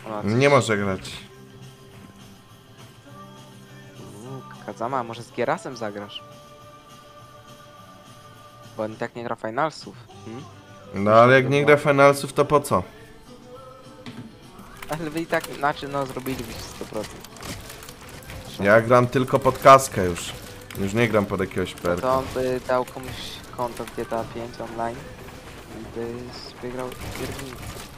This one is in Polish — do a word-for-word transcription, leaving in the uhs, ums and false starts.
No, coś... Nie może grać. Uuu, Kazama, może z Gierasem zagrasz? Bo on tak nie gra finalsów. Hmm? No ale jak nie gra finalsów, to po co? Ale wy i tak, znaczy no zrobilibyście sto procent. Ja gram tylko pod kaskę już. Już nie gram pod jakiegoś No perka. to on by dał komuś konto w G T A pięć online i by wygrał pierdolnik.